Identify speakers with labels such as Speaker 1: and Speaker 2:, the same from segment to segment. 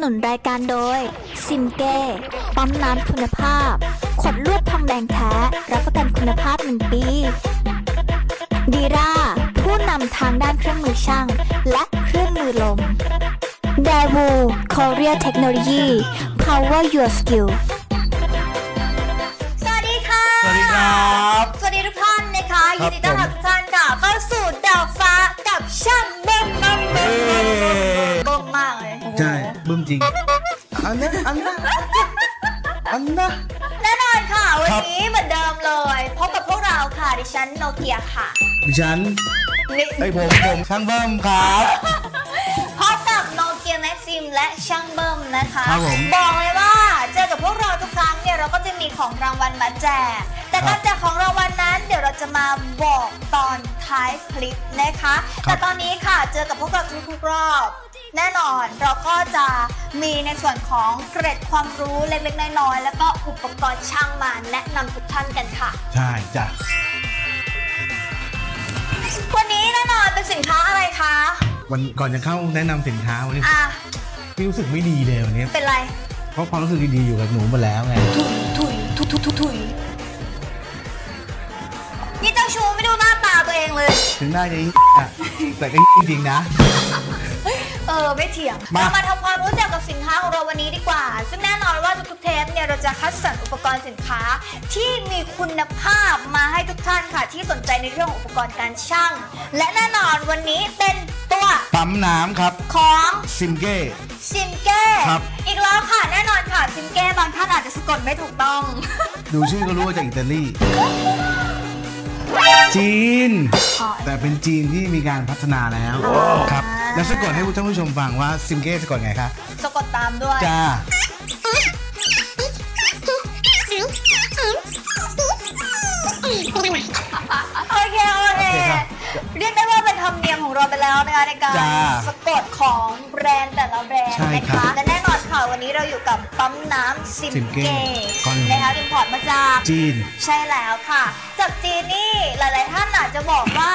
Speaker 1: นุนรายการโดยซิมเก้ปั๊มน้ำคุณภาพขวดลวดทองแดงแท้รับประกันคุณภาพ1 ปีดีราผู้นำทางด้านเครื่องมือช่างและเครื่องมือลมเดวูคอเรียเทคโนโลยี Power Your Skill
Speaker 2: สวัสดีค่ะ
Speaker 3: สวัสดีครับ
Speaker 2: สวัสดีทุกท่านนะคะยินดีต้อนรับทุกท่านค่ะเข้าสู่ดาวฟ้ากับช่างบึ้มบึ้มบึ้มบึ้มมากเลย
Speaker 3: ใช่บึ้มจริงอันนั้น
Speaker 2: แน่นอนค่ะวันนี้เหมือนเดิมเลยพบกับพวกเราค่ะดิฉันโนเกียค่ะ
Speaker 3: ดิฉันผมช่างเบิ้มครับ
Speaker 2: พบกับโนเกียแม็กซิมและช่างเบิ้มนะคะ
Speaker 3: ครับผม
Speaker 2: บอกเลยว่าเจอกับพวกเราทุกครั้งเนี่ยเราก็จะมีของรางวัลมาแจกแต่การแจกของรางวัลนั้นเดี๋ยวเราจะมาบอกตอนท้ายคลิปนะคะแต่ตอนนี้ค่ะเจอกับพวกเราทุกรอบแน่นอนเราก็จะมีในส่วนของเกร็ดความรู้เล็กๆน้อยๆแล้วก็อุปกรณ์ช่างมาแนะนำทุกท่านกันค่ะ
Speaker 3: ใช่จ้ะ
Speaker 2: วันนี้แน่นอนเป็นสินค้าอะไรคะ
Speaker 3: วันก่อนจะเข้าแนะนำสินค้าวันนี้พี่รู้สึกไม่ดีเลยวันนี้
Speaker 2: เป็นไร
Speaker 3: เพราะความรู้สึกดีๆอยู่กับหนูมาแล้วไง
Speaker 2: ถุยนี่เจ้าชูไม่ดูหน้าตาตัวเองเลย
Speaker 3: ถึงหน้าจะแต่ก็จริงๆนะ
Speaker 2: ไม่เถียงเรามาทำความรู้จักกับสินค้าของเราวันนี้ดีกว่าซึ่งแน่นอนว่าทุกๆเทปเนี่ยเราจะคัดสรรอุปกรณ์สินค้าที่มีคุณภาพมาให้ทุกท่านค่ะที่สนใจในเรื่องอุปกรณ์การช่างและแน่นอนวันนี้เป็นตัว
Speaker 3: ปั๊มน้ำครับ
Speaker 2: ของ
Speaker 3: ซิมเก้
Speaker 2: ครับอีกแล้วค่ะแน่นอนค่ะซิมเก้บางท่านอาจจะสะกดไม่ถูกต้อง
Speaker 3: ดูชื่อก็รู้ว่าจากอิตาลีจีนแต่เป็นจีนที่มีการพัฒนาแล้วครับแล้วสะกดให้ท่านผู้ชมฟังว่าซิมเก้สะกดไงคะ
Speaker 2: สะกดตามด้วย
Speaker 3: จ้า
Speaker 2: โอเคเรียกได้ว่าเป็นธรรมเนียมของเราไปแล้วนะคะในการสะกดของแบรนด์แต่ละแบรนด์นะคะและแน่นอนค่ะวันนี้เราอยู่กับปั๊มน้ำซิมเก้นะคะอิมพอร์ตมาจาก
Speaker 3: จีน
Speaker 2: ใช่แล้วค่ะจากจีนนี่หลายๆท่านอาจจะบอกว่า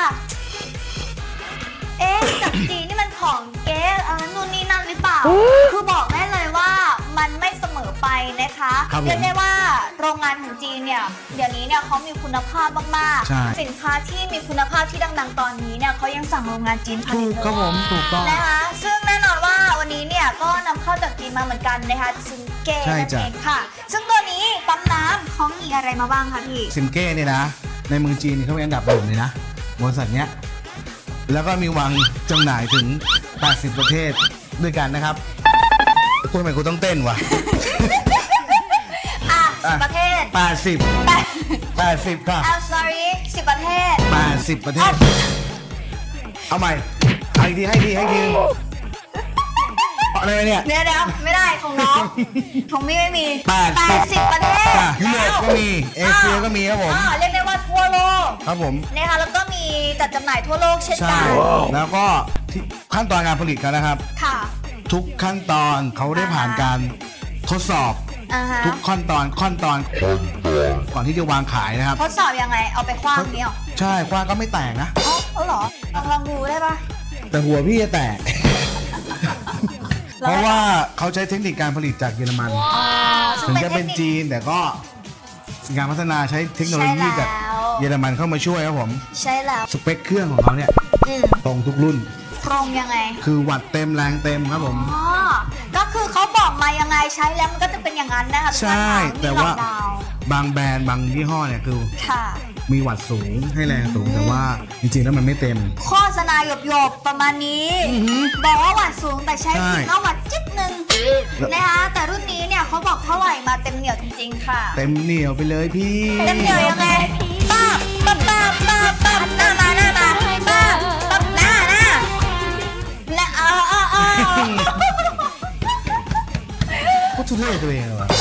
Speaker 2: จากจีนนี่มันของเก๊นู่นนี่นั่นหรือเปล่าคือบอกได้เลยว่ามันไม่เสมอไปนะคะเรียกได้ว่าโรงงานของจีนเนี่ยเดี๋ยวนี้เนี่ยเขามีคุณภาพมากๆสินค้าที่มีคุณภาพที่ดังๆตอนนี้เนี่ยเขายังสั่งโรงงานจีนผลิตเลยนะคะซึ่งแน่นอนว่าวันนี้เนี่ยก็นำเข้าจากจีนมาเหมือนกันนะคะซิมเก้นั่นเองค่ะซึ่งตัวนี้ปั๊มน้ำเขามีอะไรมาบ้างคะพี่
Speaker 3: ซิมเก้เนี่ยนะในเมืองจีนเขาเป็นอันดับ1เลยนะบริษัทเนี้ยแล้วก็มีวางจำหน่ายถึง80ประเทศด้วยกันนะครับคุณทำไมคุณต้องเต้นวะ
Speaker 2: 10ประเทศ
Speaker 3: 80ค่ะ
Speaker 2: sorry 10ประเทศ
Speaker 3: 80ประเทศเอาใหม่ให้ทีอะไรเนี่ย
Speaker 2: เดี๋ยวไม่ได้ของน้องของพี่ไม่มี80ประเทศ
Speaker 3: ยุโรปก็มีเอเชียก็มีครับผม
Speaker 2: เรียกได้ว่าทั่วโลก
Speaker 3: ครับผม
Speaker 2: นะคะแล้วก็มีจัดจำหน่ายทั่วโลกเช่นกัน
Speaker 3: แล้วก็ขั้นตอนการผลิตกันนะครับ
Speaker 2: ค่ะ
Speaker 3: ทุกขั้นตอนเขาได้ผ่านการทดสอบทุกขั้นตอนก่อนที่จะวางขายนะครับ
Speaker 2: ทดสอบยังไงเอาไปคว้างนี้หรอ
Speaker 3: ใช่คว้างก็ไม่แตกนะ
Speaker 2: เหรอลองดูได้ปะ
Speaker 3: แต่หัวพี่จะแตกเพราะว่าเขาใช้เทคนิคการผลิตจากเยอรมันถึงจะเป็นจีนแต่ก็การพัฒนาใช้เทคโนโลยีจากเยอรมันเข้ามาช่วยครับผม
Speaker 2: ใช่แล้ว
Speaker 3: สเปคเครื่องของเขาเนี่ยตรงทุกรุ่น
Speaker 2: ตรงยังไง
Speaker 3: คือวัตต์เต็มแรงเต็มครับผม
Speaker 2: ก็คือเขาบอกมายังไงใช้แล้วมันก็จะเป็นอย่างนั้นนะคะ
Speaker 3: ใช่แต่ว่าบางแบรนด์บางยี่ห้อเนี่ยคือมีวัตต์สูงให้แรงสูงแต่ว่าจริงๆแล้วมันไม่เต็ม
Speaker 2: โฆษณาหยบๆประมาณนี้บอกว่าวัตต์สูงแต่ใช้จริงแล้ววัตต์จิ๊ดนึงนะคะแต่รุ่นนี้เนี่ยเขาบอกเท่าไหร่มาเต็มเหนียวจริงๆค่ะ
Speaker 3: เต็มเหนียวไปเลยพี่
Speaker 2: เต็มเหนียวยังไงป้าหน้ามาป้าหน้าและ
Speaker 3: ก็ทุเรศตัวเองเหรอ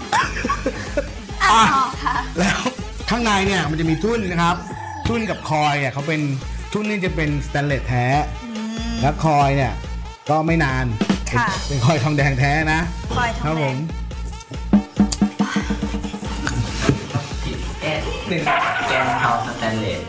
Speaker 3: แล้วข้างในเนี่ยมันจะมีทุ่นนะครับทุ่นกับคอยเนี่ยเขาเป็นทุ่นนี่จะเป็นสแตนเลสแท้แล้วคอยเนี่ยก็ไม่นานเป็นคอยทองแดงแท้นะ
Speaker 2: ครับผม
Speaker 4: เป็นแกนเผาสแตนเลส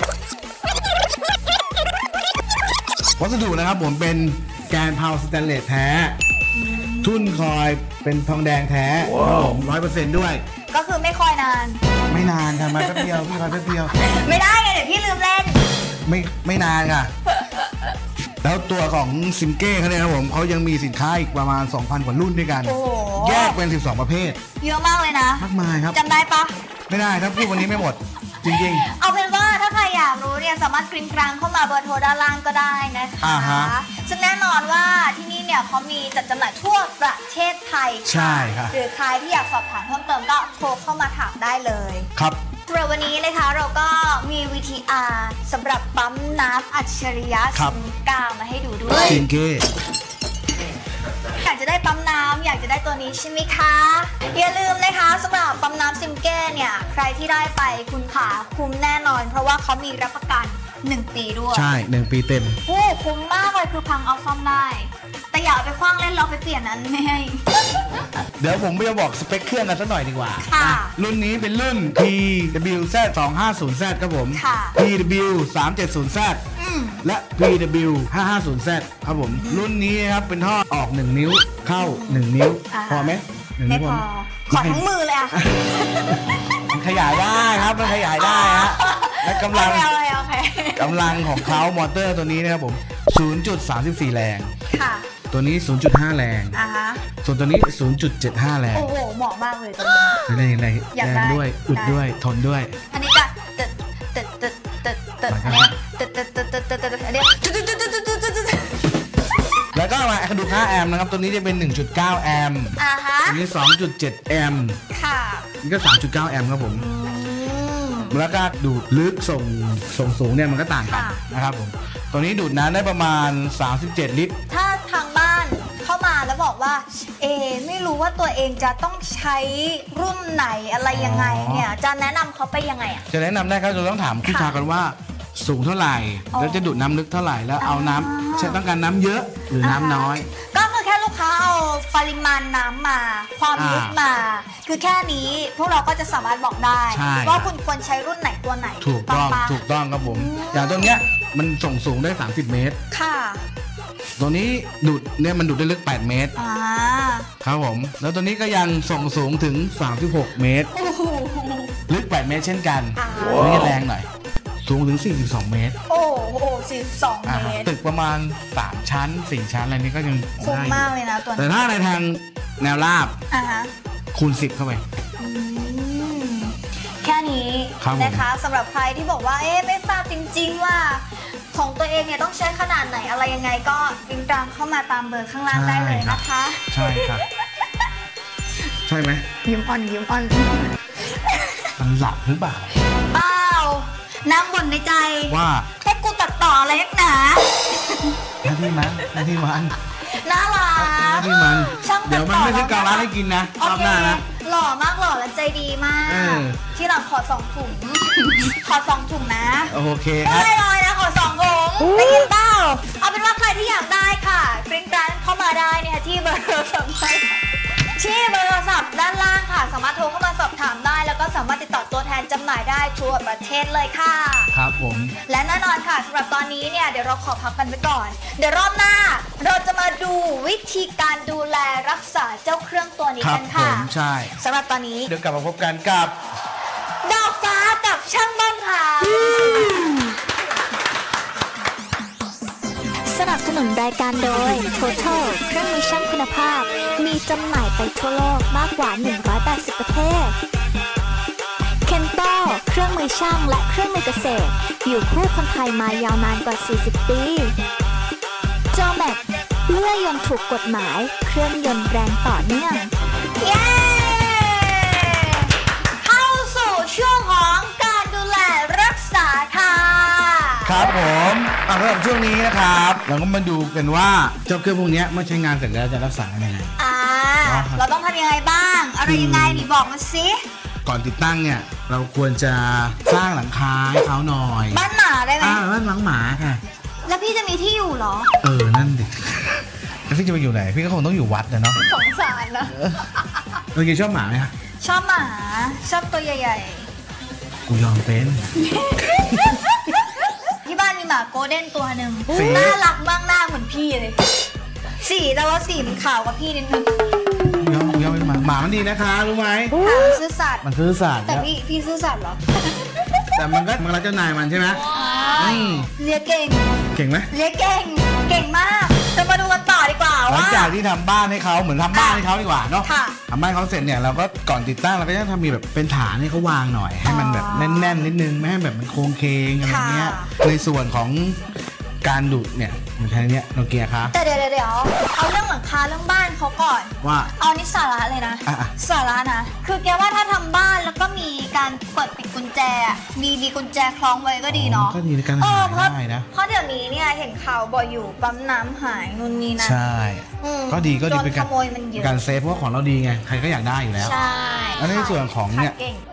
Speaker 3: วัสดุนะครับผมเป็นแกนเผาสแตนเลสแท้ทุ่นคอยเป็นทองแดงแท้ครับผม100%ด้วย
Speaker 2: ก็คือไม่คอยนาน
Speaker 3: ไม่นานทำมาแป๊บเดียวพี่คอยแป๊บเดียว
Speaker 2: ไม่ได้ไงเดี๋ยวพี่ลืมเล่น
Speaker 3: ไม่นานค่ะ แล้วตัวของซิมเก้เขาเนี่ยครับผมเขายังมีสินค้าอีกประมาณ 2,000 กว่ารุ่นด้วยกัน
Speaker 2: โอ้โห
Speaker 3: แยกเป็น 12 ประเภท
Speaker 2: เยอะมากเลยนะ
Speaker 3: มากมายครับ
Speaker 2: จำได้ปะ
Speaker 3: ไม่ได้ครับพูดวันนี้ไม่หมด จริง
Speaker 2: เอาเป็นว่าถ้าใครอยากรู้เนี่ยสามารถกริ้งกลางเข้ามาเบอร์โทรด้านล่างก็ได้นะคะ
Speaker 3: อ่าฮะ
Speaker 2: ซึ่งแน่นอนว่าที่นี่เนี่ยเขามีจัดจำหน่ายทั่วประเทศไทย
Speaker 3: ใช่ครับ
Speaker 2: หรือใครที่อยากสอบถามเพิ่มเติมก็โทรเข้ามาถามได้เลย
Speaker 3: ๆ ครับ
Speaker 2: สำหรับวันนี้นะคะเราก็มี VTR สำหรับปั๊มน้ำอัจฉริยะ
Speaker 3: ครับ
Speaker 2: ซิมกามาให้ดูด้วย
Speaker 3: ซิมเก้
Speaker 2: อยากจะได้ปั๊มน้ำอยากจะได้ตัวนี้ใช่ไหมคะ อย่าลืมนะคะสำหรับปั๊มน้ำซิมเก้เนี่ยใครที่ได้ไปคุณขาคุ้มแน่นอน เพราะว่าเขามีรับประกัน 1 ปีด้วย
Speaker 3: ใช่1 ปีเต็ม
Speaker 2: โอ้คุ้มมากเลยคือพังเอาซ่อมได้ แต่อย่าเอาไปคว้างเล่นเราไปเปลี่ยนนั้นไม่ให้
Speaker 3: เดี๋ยวผมจะบอกสเปคเครื่องกันสักหน่อยดีกว่า
Speaker 2: ค่ะ
Speaker 3: นะรุ่นนี้เป็นรุ่น PWZ 250Z ครับผม
Speaker 2: ค่ะ
Speaker 3: PW 370Z
Speaker 2: อืม
Speaker 3: และ PW 550Z ครับผม รุ่นนี้นะครับเป็นท่อออก 1 นิ้วเข้า 1 นิ้ว
Speaker 2: อ่า
Speaker 3: พอไหมหนึ่ง
Speaker 2: ไม่
Speaker 3: นิ้ว
Speaker 2: พอ ขอทั้งมือเลยอะ
Speaker 3: มันขยายได้ครับ มันขยายได้ฮะและกำลัง
Speaker 2: โอเค
Speaker 3: กำลังของเขามอเตอร์ตัวนี้นะครับผม 0.34 แรง
Speaker 2: ค่ะ
Speaker 3: ตัวนี้ 0.5 แรง
Speaker 2: อ่าฮะ
Speaker 3: ส่วนตัวนี้ 0.75 แรง
Speaker 2: โอ้โหเหมาะมากเลยตัวนี้
Speaker 3: แรงแรง
Speaker 2: อยาก
Speaker 3: แร
Speaker 2: ได้
Speaker 3: งด้วยอึด
Speaker 2: ได้
Speaker 3: ด้วยทนด้วย
Speaker 2: อันนี้ก็ตึดอันนี้ตึดอันนี้ตึด
Speaker 3: แล้วก็มาดูค่าแอมป์นะครับ ตัวนี้จะเป็น 1.9 แอมป์
Speaker 2: อ่าฮะ
Speaker 3: อันนี้ 2.7 แอมป์
Speaker 2: ค่ะ
Speaker 3: นี่ก็ 3.9 แอมป์ครับผม
Speaker 2: อืม
Speaker 3: แล้วก็ดูดลึกส่งสูงเนี่ยมันก็ต่างกัน
Speaker 2: ค่ะ
Speaker 3: นะครับผม ตัวนี้ดูดน้ำได้ประมาณ 37 ลิตร
Speaker 2: ถ้าทางบ้านเข้ามาแล้วบอกว่าไม่รู้ว่าตัวเองจะต้องใช้รุ่นไหนอะไรยังไงเนี่ยจะแนะนำเขาไปยังไงอ่ะ
Speaker 3: จะแนะนำได้ครับเราต้องถามผู้ชากันว่าสูงเท่าไหร่
Speaker 2: อ๋อ
Speaker 3: แล้วจะดูดน้ำลึกเท่าไหร่ แล้วเอาน้ำใช้ต้องการน้ำเยอะหรือน้ำน้อย
Speaker 2: ก็คือแค่ลูกค้าเอาปริมาณน้ำมา ความลึกมา คือแค่นี้พวกเราก็จะสามารถบอกได้
Speaker 3: ใช่
Speaker 2: ว่าคุณควรใช้รุ่นไหนตัวไหน
Speaker 3: ถูกต้อง
Speaker 2: ปะ
Speaker 3: ถูกต้องครับผม อย่างตัวเนี้ยมันส่งสูงได้ 30 เมตร
Speaker 2: ค่ะ
Speaker 3: ตัวนี้ดูดเนี่ยมันดูดได้ลึก 8 เมตร
Speaker 2: อ่า
Speaker 3: ครับผม แล้วตัวนี้ก็ยังส่งสูงถึง 36 เมตร
Speaker 2: โอ้โห
Speaker 3: ลึก 8 เมตรเช่นกัน
Speaker 2: อ่า
Speaker 3: ตัวนี้แรงหน่อย สูงถึง 42 เมตร
Speaker 2: โอ้โห42 เมตร
Speaker 3: ตึกประมาณ 3 ชั้น 4 ชั้นอะไรนี้ก็ยัง
Speaker 2: คุ้ม
Speaker 3: ได้
Speaker 2: มากเลยนะตัว
Speaker 3: แต่
Speaker 2: นี้
Speaker 3: ถ้าในทางแนวราบ
Speaker 2: อ่าฮะ
Speaker 3: คูณ 10 เข้าไป
Speaker 2: อืมแค่นี้
Speaker 3: ครับผม
Speaker 2: นะคะสำหรับใครที่บอกว่าไม่ทราบจริงๆว่าของตัวเองเนี่ยต้องใช้ขนาดไหนอะไรยังไงก็ลิงก์ตามเข้ามาตามเบอร์ข้างล่างได้เลยนะคะ
Speaker 3: ใช่ครับ ใช่ไหม
Speaker 2: ยิ้มอ่อนยิ้มอ่อน
Speaker 3: มันหลับหรือเปล่า
Speaker 2: เปล่าน้ำบ่นในใจ
Speaker 3: ว่า
Speaker 2: ให้กูตัดต่ออะไรนักหนา
Speaker 3: หน้าที่มันหน้าที่มัน
Speaker 2: น่ารั
Speaker 3: หน้าก ที่มัน
Speaker 2: ช่างตัดต่อ
Speaker 3: เดี๋ยวมันไม่ซื้อการ้านให้กินนะรอบหน้านะ
Speaker 2: หล่อมากหล่อและใจดีมาก
Speaker 3: เออ
Speaker 2: ที่หลังขอ2 ถุง ขอ2 ถุงนะ
Speaker 3: โอเคค
Speaker 2: ไม่
Speaker 3: รับ
Speaker 2: ได้เลยนะขอ2 ถุงไปกินเต้าเอาเป็นว่าใครที่อยากได้ค่ะกริ้งกรานเข้ามาได้เนี่ยที่เบอร์โทรศัพท์ที่เบอร์โทรศัพท์ด้านล่างค่ะ สามารถโทรเข้ามาสอบถามได้ แล้วก็สามารถติดต่อตัวแทนจำหน่ายได้ทั่วประเทศเลยค่ะ
Speaker 3: ครับผม
Speaker 2: และแน่นอนค่ะสำหรับตอนนี้เนี่ยเดี๋ยวเราขอพักกันไว้ก่อน เดี๋ยวรอบหน้าเราจะมาดูวิธีการดูแลรักษาเจ้าเครื่องตัวนี้
Speaker 3: ครับ
Speaker 2: กัน
Speaker 3: ผ
Speaker 2: ค่ะ
Speaker 3: มใช่
Speaker 2: สำหรับตอนนี้
Speaker 3: เดี๋ยวกลับมาพบกันกับ
Speaker 2: ดอกฟ้ากับช่างบ้านค่ะ
Speaker 1: สนับสนุนรายการโดย Total เครื่องมือช่างคุณภาพ มีจำหน่ายไปทั่วโลกมากกว่า 180 ประเทศ Kento เครื่องมือช่างและเครื่องมือเกษตร อยู่คู่คนไทยมายาวนานกว่า 40 ปี Jomax เลื่อยยนต์ถูกกฎหมาย เครื่องยนต์แรงต่อเนื่อง
Speaker 2: เย้ เข้าสู่ช่วงของการดูแลรักษาค่ะ
Speaker 3: ครับผมสำหรับช่วงนี้นะครับ เราก็มาดูกันว่าเจ้าเครื่องพวกนี้เมื่อใช้งานเสร็จแล้วจะรักษายังไง
Speaker 2: เราต้องทำยังไงบ้าง อะไรยังไงนี่บอกมาสิ
Speaker 3: ก่อนติดตั้งเนี่ย เราควรจะสร้างหลังคาให้เขาหน่อย
Speaker 2: บ้านหมาได้ไหม
Speaker 3: บ้านหลังหมาค่ะ
Speaker 2: แล้วพี่จะมีที่อยู่เหรอ
Speaker 3: นั่นดิแล้วพี่จะไปอยู่ไหน พี่ก็คงต้องอยู่วัดนะเนาะ
Speaker 2: สงสารนะ
Speaker 3: เราชอบหมาไหมคะ
Speaker 2: ชอบหมา ชอบตัวใหญ่
Speaker 3: กูยอมเป็น
Speaker 2: ๆ ที่บ้านมีหมาโกลเด้นตัวหนึ่ง
Speaker 3: สี
Speaker 2: น่ารักมากหน้าเหมือนพี่เลยสีแต่ว่าสีมันขาวกว่าพี่นิดนึง
Speaker 3: เดี๋ยวเป็นหมามันดีนะคะรู้ไหม
Speaker 2: ซื่อสัตย์
Speaker 3: มันซื่อสัตย์
Speaker 2: แต่พี่ซื่อสัตย์เหรอ
Speaker 3: แต่มันรักเจ้านายมันใช่ไหม
Speaker 2: เรียกเก่ง
Speaker 3: ไหม
Speaker 2: เรียกเก่งมากจะมาดูกันต่อดีกว่า
Speaker 3: หลังจากที่ทำบ้านให้เขาเหมือนทำบ้านให้เขาดีกว่าเนาะทำบ้านเขาเสร็จเนี่ยเราก็ก่อนติดตั้งเราก็จะทำมีแบบเป็นฐานให้เขาวางหน่อยให้มันแบบแน่นๆนิดนึงไม่ให้แบบมันโค้งเคงอะไรเงี้ยในส่วนของการดูดเนี่ยมันใช้เนี่ยโนเกียคะ
Speaker 2: แต่เดี๋ยวเอาเรื่องหลังคาเรื่องบ้านเขาก่อน
Speaker 3: ว่า
Speaker 2: เอานี่สาระเลยนะสาระนะคือแกว่าถ้าทำบ้านแล้วก็มีการเปิดปิดกุญแจมีกุญแจคล้องไว้ก็ดีเนาะ
Speaker 3: ก็ดีในการหาได้นะ
Speaker 2: เพราะเดี๋ยวนี้เนี่ยเห็นข่าวบ่อยอยู่ปั๊มน้ำหายนู่นนี่นะ
Speaker 3: ใช่ก็ดีเป็นการเซฟเพราะว่าของเราดีไงใครก็อยากได้อยู่แล้ว
Speaker 2: ใช่
Speaker 3: แล้วในส่วนของเนี่ย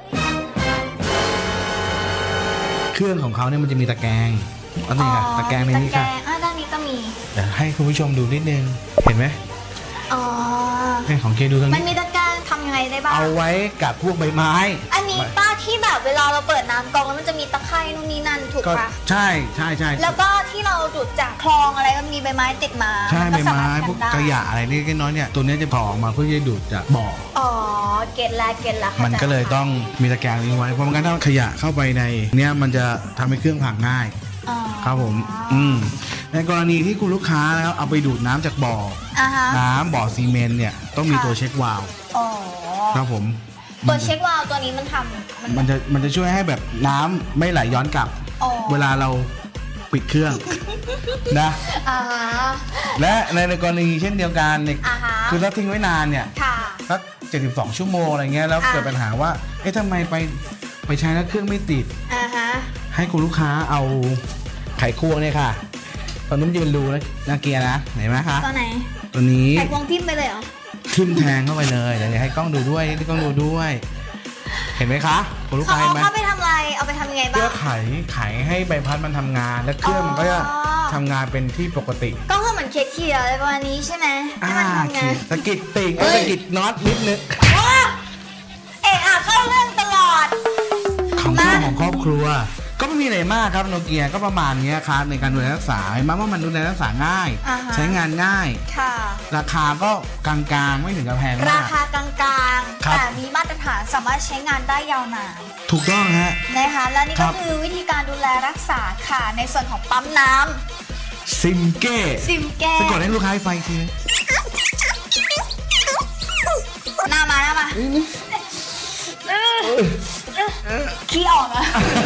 Speaker 3: เครื่องของเขาเนี่ยมันจะมีตะแกรงอันนี้ค่ะตะแกรงในนี้ค่ะ
Speaker 2: ด้านนี้ก็มี
Speaker 3: เดี๋ยวให้คุณผู้ชมดูนิดนึงเห็นไหมให้ของเคดูตรงนี้
Speaker 2: มันมีตะแกรงทำยังไงได้บ้าง
Speaker 3: เอาไว้กับพวกใบไม้
Speaker 2: อันนี้ป้าที่แบบเวลาเราเปิดน้ำกรองแล้วมันจะมีตะไคร่นู่นนี่นั่นถูกปะ
Speaker 3: ใช่
Speaker 2: แล้วก็ที่เราดูดจากคลองอะไรก็มีใบไม้ติดมา
Speaker 3: ใช่ใบไม้พวกขยะอะไรเล็กน้อยเนี่ยตัวนี้จะถอดออกมาเพื่อจะดูดจากบ่อ
Speaker 2: เก็ตละ
Speaker 3: มันก็เลยต้องมีตะแกรงนี้ไว้เพราะงั้นถ้าขยะเข้าไปในเนี้ยมันจะทำให้เครื่องพังง่ายครับผมในกรณีที่คุณลูกค้าแล้วเอาไปดูดน้ำจากบ่อน้ำบ่อซีเมนต์เนี่ยต้องมีตัวเช็ควาล์วครับผม
Speaker 2: ตัวเช็ควาล์วตัวนี้
Speaker 3: มันจะช่วยให้แบบน้ำไม่ไหลย้อนกลับเวลาเราปิดเครื่องนะและในกรณีเช่นเดียวกันคือถ้าทิ้งไว้นานเนี่ยสัก72 ชั่วโมงอะไรเงี้ยแล้วเกิดปัญหาว่าทำไมไปใช้แล้วเครื่องไม่ติดให้คุณลูกค้าเอาไขควงเนี่ยค่ะตอนนี้มันจะเป็นรูนะเกียร์นะเห็นไหมคะ
Speaker 2: ตัวไหน
Speaker 3: ตัวนี้
Speaker 2: ไขควงทิ่มไปเลยเหรอ
Speaker 3: ทิ่มแทงเข้าไปเลยเดี๋ยวให้กล้องดูด้วยเห็นไหมคะคุณลูกค้าเห็นไหม
Speaker 2: เขาไปทำอะไรเอาไปทำยังไงบ้าง
Speaker 3: เพื่อไขให้ใบพัดมันทำงานและเครื่องมันก็จะทำงานเป็นที่ปกติ
Speaker 2: ก็คือเหมือนเคียร์อะไรประมาณนี้ใช่ไหม
Speaker 3: สกิดติ่งสกิดน็อตนิดนึง
Speaker 2: เข้าเรื่องตลอด
Speaker 3: ของครอบครัวก็ไม่มีอะไรมากครับโนเกียก็ประมาณนี้ครับในการดูแลรักษาเห็นไหมว่ามันดูแลรักษาง่ายใช้งานง่ายราคาก็กลางๆไม่ถึงกับแพงมาก
Speaker 2: ราคากลางๆแต่มีมาตรฐานสามารถใช้งานได้ยาวนาน
Speaker 3: ถูกต้องฮะ
Speaker 2: นะคะและนี่ก็คือวิธีการดูแลรักษาค่ะในส่วนของปั๊มน้
Speaker 3: ำซิมเก้สะกดให้ลูกค้าฟังที
Speaker 2: หน้ามาขี้ออกอะ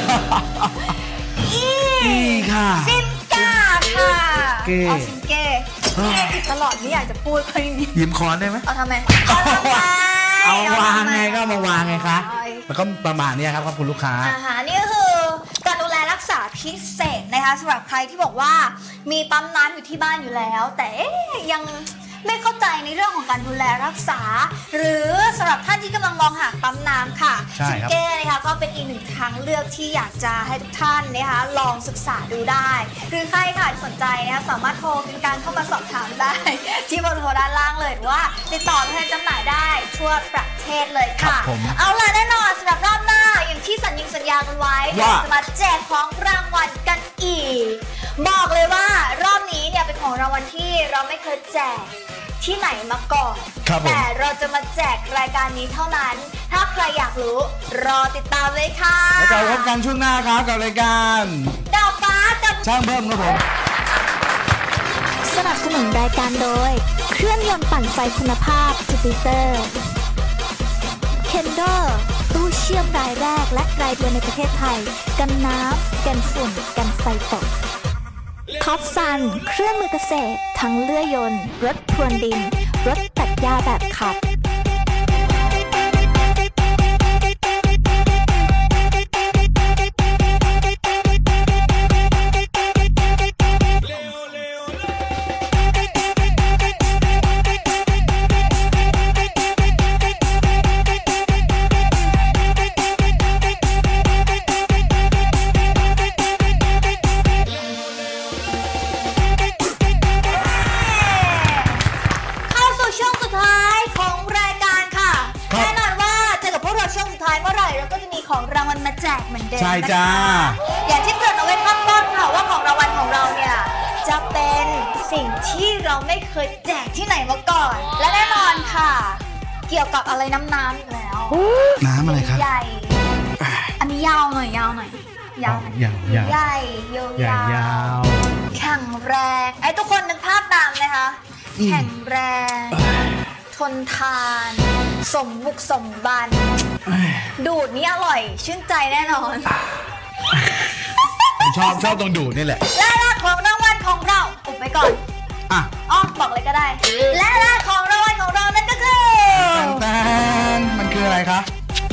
Speaker 3: ค่ะ
Speaker 2: ซิมก้าค่ะเอาซิมเก้ติดตลอดไม่อยากจะพูดเพราะนี้
Speaker 3: ยิ้มคอนได้ไหม
Speaker 2: เอาทำไม
Speaker 3: เอาวางไงก็มาวางไงคะแล้วก็ประมาณนี้ครับคุณลูกค้า
Speaker 2: นี่ก็คือการดูแลรักษาพิเศษนะคะสำหรับใครที่บอกว่ามีปั๊มน้ำอยู่ที่บ้านอยู่แล้วแต่ยังไม่เข้าใจในเรื่องของการดูแลรักษาหรือสำหรับท่านที่กำลังมองหาปั๊มน้ำค่ะ
Speaker 3: ซิม
Speaker 2: เก้นะคะก็เป็นอีกหนึ่งทางเลือกที่อยากจะให้ทุกท่านนะคะลองศึกษาดูได้หรือใครค่ะสนใจนะคะสามารถโทรเป็นการเข้ามาสอบถามได้ที่เบอร์โทรด้านล่างเลยหรือว่าติดต่อแทนจำหน่ายได้ทั่วประเทศเลยค่ะเอาล่ะแน่นอนสำหรับรอบหน้าอย่างที่สัญญากันไว้จะมาแจกของรางวัลกันอีกบอกเลยว่ารอบนี้เนี่ยเป็นของรางวัลที่เราไม่เคยแจกที่ไหนมาก่อนแต่เราจะมาแจกรายการนี้เท่านั้นถ้าใครอยากรู้รอติดตามเลยค่ะ
Speaker 3: แล้วเราพบกันช่วงหน้าครับกับรายการ
Speaker 2: ดาวฟ้ากับ
Speaker 3: ช่างเพิ่มครับผม
Speaker 1: สนับสนุนรายการโดยเครื่องยนต์ปั่นไฟคุณภาพจูปิเตอร์เคนโดตู้เชื่อมรายแรกและรายเดียวในประเทศไทยกันน้ำกันฝุ่นกันไฟตกท็อปซันเครื่องมือเกษตรทั้งเลื่อยยนต์รถพรวนดินรถตัดหญ้าแบบขับ
Speaker 2: มาแจกเหมือนเดิม
Speaker 3: ใช่จ้า
Speaker 2: อย่างที่เกริ่นเอาไว้ข้างต้นค่ะว่าของรางวัลของเราเนี่ยจะเป็นสิ่งที่เราไม่เคยแจกที่ไหนมาก่อน และแน่นอนค่ะ เกี่ยวกับอะไรน้ำอีกแล้ว
Speaker 3: น้ำอะไรครับ
Speaker 2: ใหญ่อันนี้ยาวหน่อยยาวหน่อยยาวหน่อย
Speaker 3: ยาว
Speaker 2: ใหญ่ยาว
Speaker 3: ยาว
Speaker 2: แข็งแรงไอ้ทุกคนนึกภาพตามเลยคะแข็งแรงทนทานสมบุกสมบันดูดนี่อร่อยชื่นใจแน่นอน
Speaker 3: ผมชอบตรงดูดนี่แหละ
Speaker 2: และแรกของรางวัลของเราอุบไปก่อน
Speaker 3: อ่ะ
Speaker 2: อ๋อบอกเลยก็ได้ และแรกของรางวัลของเรานั่นก็คือ
Speaker 3: แต่มันคืออะไรคะ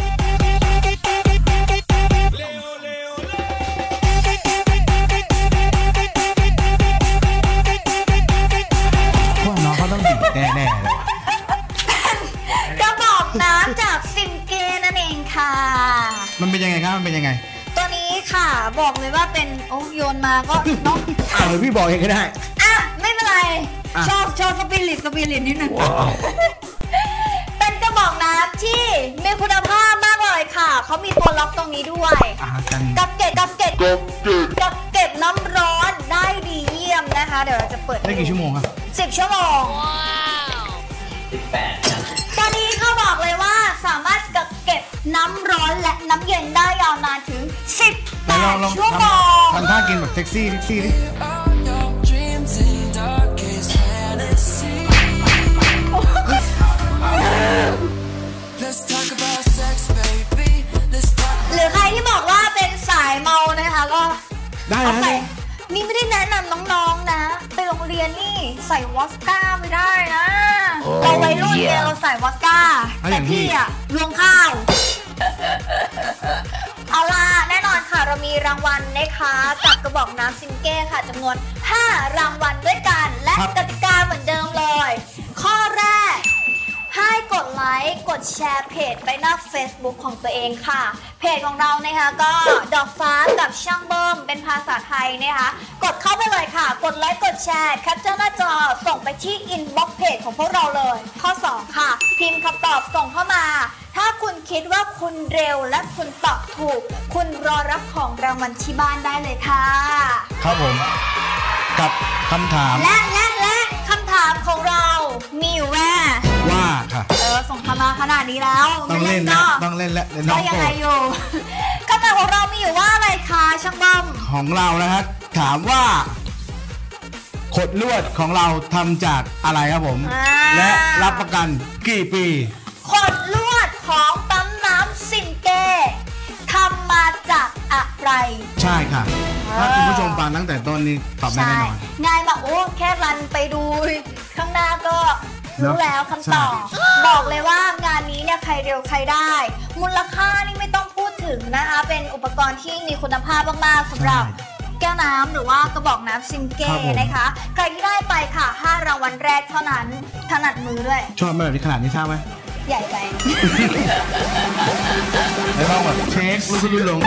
Speaker 3: พวกน้องเขาต้องดีดแน่ๆเลย
Speaker 2: กระบอกน้ำจากซิมเกนั่นเองค่ะ
Speaker 3: มันเป็นยังไงครับมันเป็นยังไง
Speaker 2: ตัวนี้ค่ะบอกเลยว่าเป็นโอ้โยนมาก็น้อง
Speaker 3: หรือพี่บอกเองก็ได้
Speaker 2: อ่ะไม่เป็นไร
Speaker 3: อ่ะ
Speaker 2: ชอบสปิริตนิดนึงเป็นกระบอกน้ำที่มีคุณภาพมากเลยค่ะเขามีตัวล็อกตรงนี้ด้วย
Speaker 3: กัน
Speaker 2: กับเก็บน้ำร้อนได้ดีเยี่ยมนะคะ เดี๋ยวเราจะเปิด
Speaker 3: ได้กี่ชั่วโมงครับ
Speaker 2: 10 ชั่วโมง
Speaker 4: 18นะ
Speaker 2: ตอนนี้เขาบอกเลยว่าสามารถกักเก็บน้ำร้อนและน้ำเย็นได้ยาวนานถึง 18 ชั่วโมง
Speaker 3: ทำท่ากินแบบเซ็กซี่ดิ
Speaker 2: หรือใครที่บอกว่าเป็นสายเมานะคะก็
Speaker 3: ได้
Speaker 2: เอา
Speaker 3: นะ
Speaker 2: ใส่นี่ไม่ได้แนะนำน้องๆนะไปโรงเรียนนี่ใส่วอสก้าไม่ได้นะเราวัยรุ่นเนี่ยเราใส่วอสก้าแต่พี่อะรวงข้าว เอาล่ะแน่นอนค่ะเรามีรางวัลนะคะกับกระบอกน้ำซิมเก้ค่ะจำนวน5รางวัลด้วยกันและกติกาเหมือนเดิมเลย ข้อแรกให้กดไลค์กดแชร์เพจไปหน้า Facebook ของตัวเองค่ะเพจของเรานะคะก็ดอกฟ้ากับช่างเบิ้มเป็นภาษาไทยนะคะกดเข้าไปเลยค่ะกดไลค์กดแชร์แคปเจอร์หน้าจอส่งไปที่อินบ็อกซ์เพจของพวกเราเลยข้อ2ค่ะพิมพ์คำตอบส่งเข้ามาถ้าคุณคิดว่าคุณเร็วและคุณตอบถูกคุณรอรับของรางวัลที่บ้านได้เลยค่ะ
Speaker 3: ครับผมกับคำถาม
Speaker 2: และคำถามของเรามีอยู่ว่า
Speaker 3: ค่ะ
Speaker 2: ส่งเข้ามาขนาดนี้แล้ว
Speaker 3: ต้องเล่นนะต้องเล่นและน้อง
Speaker 2: ก็ยัง
Speaker 3: โปร
Speaker 2: ไง
Speaker 3: ด
Speaker 2: อยู่คำถามของเรามีอยู่ว่าอะไรคะช่างบอม
Speaker 3: ของเรานะครับถามว่าขดลวดของเราทำจากอะไรครับผม และรับประกันกี่ปี
Speaker 2: ขดลวดของปั๊มน้ำซิมเก้ทำมาจากอะไร
Speaker 3: ใช่ค่ะ ถ้าคุณผู้ชมฟังตั้งแต่ต้นนี้ตอบได้แน่นอน
Speaker 2: ง่ายมากโอ้แค่รันไปดูข้างหน้าก็รู้
Speaker 3: เนอะ
Speaker 2: แล้วคำตอบ บอกเลยว่างานนี้เนี่ยใครเร็วใครได้ มูลค่านี่ไม่ต้องพูดถึงนะคะเป็นอุปกรณ์ที่มีคุณภาพมากๆสำหรับแก้วน้ำหรือว่ากระบอกน้ำซิมเก้นะคะใครที่ได้ไปค่ะ5รางวัลแรกเท่านั้นถนัดมือด้วย
Speaker 3: ชอบไหมแบบนี้ขนาดนี้ชอบไหม
Speaker 2: ใหญ่ไป
Speaker 3: แล้วต้องแบบเช็คลูกคุณลง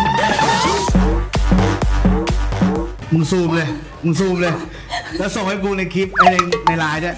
Speaker 3: มึงซูมเลย แล้วส่งให้กูในคลิปในไลน์ด้วย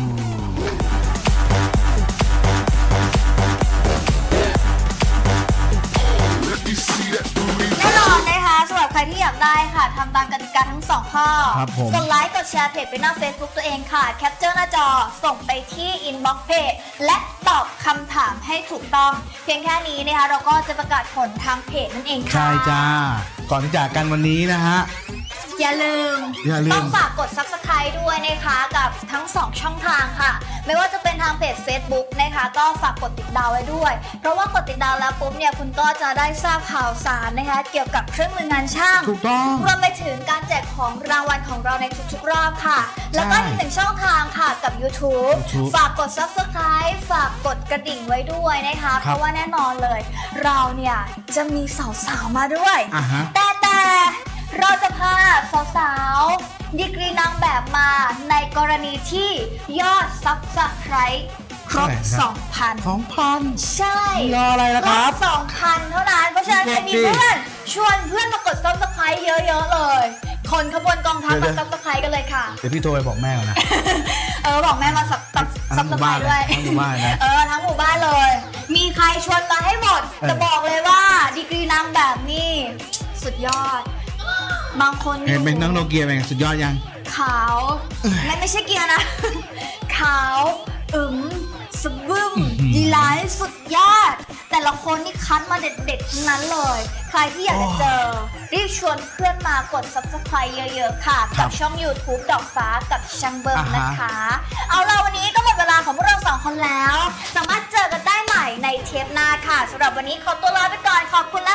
Speaker 2: แน่นอนนะคะสำหรับใครที่อยากได้ค่ะทำตามกติกาทั้ง2ข้อ
Speaker 3: ครับผม
Speaker 2: กดไลค์กดแชร์เพจไปหน้า Facebook ตัวเองค่ะแคปเจอร์หน้าจอส่งไปที่อินบ็อกซ์เพจและตอบคำถามให้ถูกต้องเพียงแค่นี้นะคะเราก็จะประกาศผลทางเพจนั่นเองค่ะ
Speaker 3: ใช่จ้า ก่อนที่จากกันวันนี้นะฮะ
Speaker 2: อย่าลืม ต้องฝากกด Subscribe ด้วยนะคะกับทั้ง2ช่องทางค่ะไม่ว่าจะเป็นทางเพจ Facebook นะคะก็ฝากกดติดดาวไว้ด้วยเพราะว่ากดติดดาวแล้วปุ๊บเนี่ยคุณก็จะได้ทราบข่าวสารนะคะเกี่ยวกับเครื่องมืองานช่าง
Speaker 3: ถูกต้อง
Speaker 2: รวมไปถึงการแจกของรางวัลของเราในทุกๆรอบค่ะ แล้วก็อีก1ช่องทางค่ะกับ YouTube ฝากกด Subscribe ฝากกดกระดิ่งไว้ด้วยนะคะเพราะว่าแน่นอนเลยเราเนี่ยจะมีสาวๆมาด้วย แต่เราจะพาสาวๆดีกรีนางแบบมาในกรณีที่ยอด Subscribe ครบ 2,000 ใช่
Speaker 3: รออะไรล่ะครับ
Speaker 2: 2,000 เท่านั้นเพราะฉะนั้นใครมีเพื่อนชวนเพื่อนมากด Subscribe เยอะๆเลย คนขบวนกองทัพมา Subscribe กันเลยค่ะ
Speaker 3: เดี๋ยวพี่โทรไปบอกแม่ก่อนนะ
Speaker 2: บอกแม่มาSubscribe ด้วย
Speaker 3: ทั้งหมู่บ้านนะ
Speaker 2: ทั้งหมู่บ้านเลย มีใครชวนมาให้หมดจะบอกเลยว่าดีกรีนางแบบนี้สุดยอดบางคน
Speaker 3: เห็นเป็นน้องโนเกียเป็นไงสุดยอดยัง
Speaker 2: ขขาวไม่ใช่เกียร์นะ ขาวสบึมดีไลท์สุดยอดแต่ละคนนี่คัดมาเด็ดๆทั้งนั้นเลยใครที่อยากจะเจอรีบชวนเพื่อนมากด Subscribe เยอะๆค่ะกับช่อง YouTube ดอกฟ้ากับช่างเบิ้มนะคะเอาล่ะวันนี้ก็หมดเวลาของพวกเรา2 คนแล้วสามารถเจอกันได้ใหม่ในเทปหน้าค่ะสำหรับวันนี้ขอตัวลาไปก่อนขอบคุณ